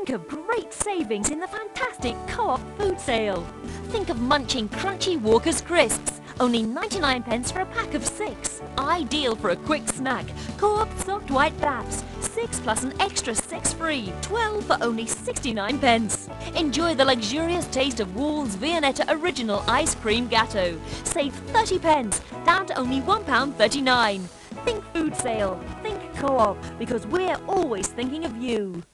Think of great savings in the fantastic Co-op food sale. Think of munching crunchy Walker's crisps, only 99 pence for a pack of 6. Ideal for a quick snack. Co-op soft white baps, 6 plus an extra 6 free, 12 for only 69 pence. Enjoy the luxurious taste of Wall's Viennetta Original Ice Cream Gatto. Save 30 pence, down to only £1.39. Think food sale, think Co-op, because we're always thinking of you.